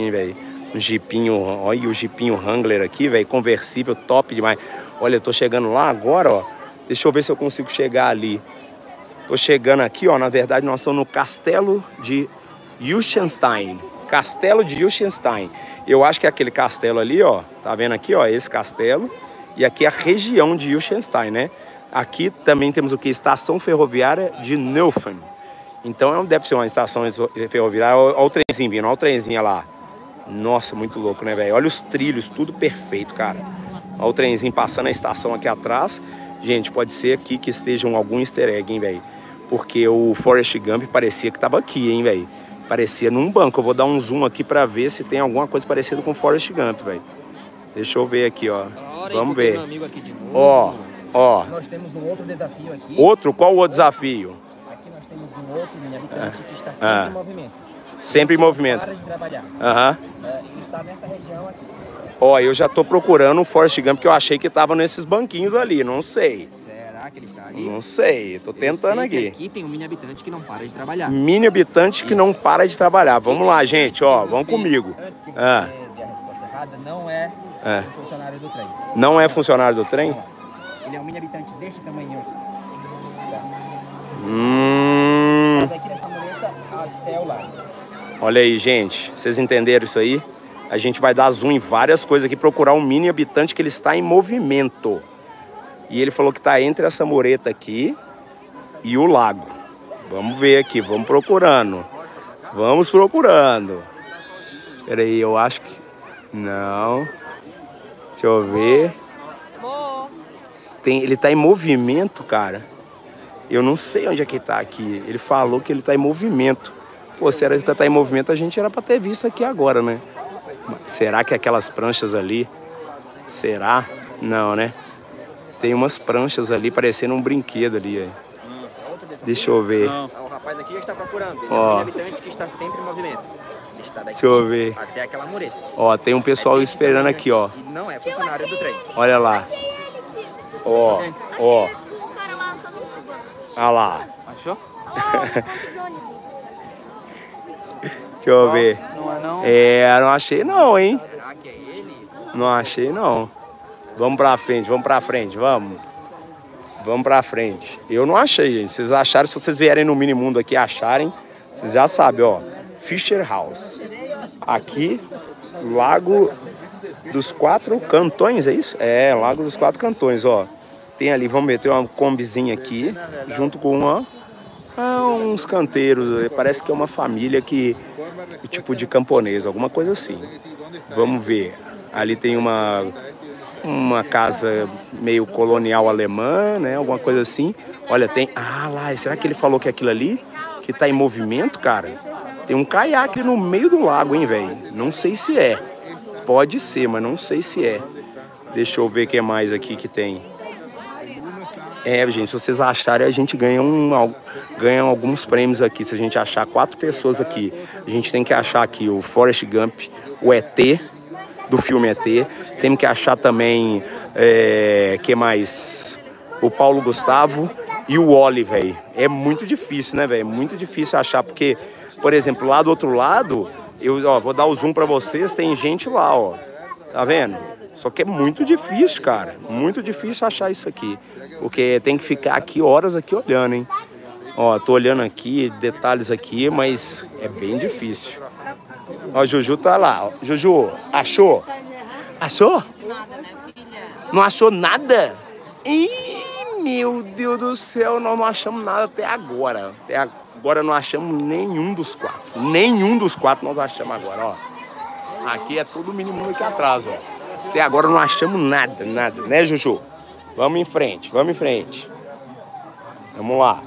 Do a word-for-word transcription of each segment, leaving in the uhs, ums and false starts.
hein, velho. Um jipinho, olha o jipinho Wrangler aqui, velho, conversível, top demais. Olha, eu tô chegando lá agora, ó. Deixa eu ver se eu consigo chegar ali. Tô chegando aqui, ó, na verdade nós estamos no Castelo de Liechtenstein. Castelo de Liechtenstein. Eu acho que é aquele castelo ali, ó, tá vendo aqui, ó, esse castelo. E aqui é a região de Liechtenstein, né? Aqui também temos o que? Estação ferroviária de Neuffen. Então deve ser uma estação ferroviária. Olha o trenzinho vindo, olha o trenzinho lá. Nossa, muito louco, né, velho? Olha os trilhos, tudo perfeito, cara. Olha o trenzinho passando a estação aqui atrás. Gente, pode ser aqui que esteja algum easter egg, hein, velho? Porque o Forrest Gump parecia que tava aqui, hein, velho? Parecia num banco. Eu vou dar um zoom aqui pra ver se tem alguma coisa parecida com o Forrest Gump, velho. Deixa eu ver aqui, ó. Vamos ver. Ó, ó. Nós temos um outro desafio aqui. Outro? Qual o outro desafio? Aqui nós temos um outro mini habitante que está sempre Ah. em movimento. Sempre em movimento. Para de trabalhar. Aham. É, ele está nessa região aqui. Ó, eu já tô procurando um Forrest Gump que eu achei que tava nesses banquinhos ali. Não sei. Será que ele está ali? Não sei. Tô tentando Eu sei que aqui. aqui tem um mini habitante que não para de trabalhar. Mini habitante que não para de trabalhar. Vamos lá, gente, ó. Vamos Você, comigo. Antes que você Ah. dê a resposta errada, não é, É. um funcionário do trem. Não é funcionário do trem? Não é. Ele é um mini habitante deste tamanho aqui. Tá? Hum. Daqui nessa mureta até o lado. Olha aí, gente. Vocês entenderam isso aí? A gente vai dar zoom em várias coisas aqui, procurar um mini habitante que ele está em movimento. E ele falou que está entre essa mureta aqui e o lago. Vamos ver aqui, vamos procurando. Vamos procurando. Espera aí, eu acho que... Não. Deixa eu ver. Tem, ele está em movimento, cara. Eu não sei onde é que ele tá aqui. Ele falou que ele está em movimento. Pô, se era pra estar em movimento, a gente era para ter visto aqui agora, né? Será que aquelas pranchas ali... Será? Não, né? Tem umas pranchas ali parecendo um brinquedo ali. Aí. Deixa eu ver. O rapaz aqui já está procurando. Ele Ó. é um habitante que está sempre em movimento. Ele está daqui Deixa eu ver. até aquela mureta. Ó, tem um pessoal esperando aqui, ó. E não é funcionário do trem. Olha lá. Ó, ó. Olha lá. Achou? Deixa eu ver. Não é não? É, não achei não, hein? Será que é ele? Não achei não. Vamos pra frente, vamos pra frente, vamos. Vamos pra frente. Eu não achei, gente. Vocês acharam, se vocês vierem no Minimundo aqui e acharem, vocês já sabem, ó. Fisher House. Aqui, Lago dos Quatro Cantões, é isso? É, Lago dos Quatro Cantões, ó. Tem ali, vamos meter uma combizinha aqui, junto com uma, ah, uns canteiros. Parece que é uma família que, tipo de camponês, alguma coisa assim. Vamos ver. Ali tem uma, uma casa meio colonial alemã, né? Alguma coisa assim. Olha, tem... Ah, lá, será que ele falou que é aquilo ali? Que tá em movimento, cara? Tem um caiaque no meio do lago, hein, velho? Não sei se é. Pode ser, mas não sei se é. Deixa eu ver o que mais aqui que tem. É, gente, se vocês acharem, a gente ganha, um, ganha alguns prêmios aqui. Se a gente achar quatro pessoas aqui, a gente tem que achar aqui o Forrest Gump, o E T, do filme E T. Temos que achar também, é, que mais? O Paulo Gustavo e o Wally, velho. É muito difícil, né, velho? Muito difícil achar, porque, por exemplo, lá do outro lado, eu ó, vou dar o zoom pra vocês, tem gente lá, ó. Tá vendo? Só que é muito difícil, cara. Muito difícil achar isso aqui. Porque tem que ficar aqui horas aqui olhando, hein? Ó, tô olhando aqui, detalhes aqui, mas é bem difícil. Ó, Juju tá lá. Ó. Juju, achou? Achou? Nada, né, filha? Não achou nada? Ih, meu Deus do céu, nós não achamos nada até agora. Até agora não achamos nenhum dos quatro. Nenhum dos quatro nós achamos agora, ó. Aqui é tudo mínimo aqui atrás, ó. Até agora não achamos nada, nada, né, Juju? Vamos em frente, vamos em frente. Vamos lá.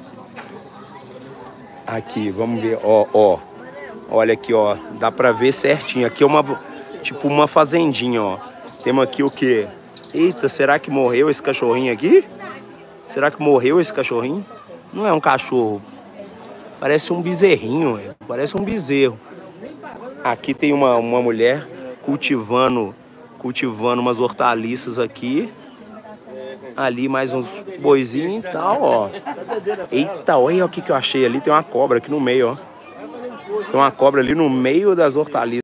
Aqui, vamos ver, ó, ó. Olha aqui, ó, dá pra ver certinho. Aqui é uma, tipo uma fazendinha, ó. Temos aqui o quê? Eita, será que morreu esse cachorrinho aqui? Será que morreu esse cachorrinho? Não é um cachorro. Parece um bezerrinho, é. Parece um bezerro. Aqui tem uma, uma mulher cultivando, cultivando umas hortaliças aqui. Ali mais uns boizinhos e tal, ó. Eita, olha o que, que eu achei ali. Tem uma cobra aqui no meio, ó. Tem uma cobra ali no meio das hortaliças.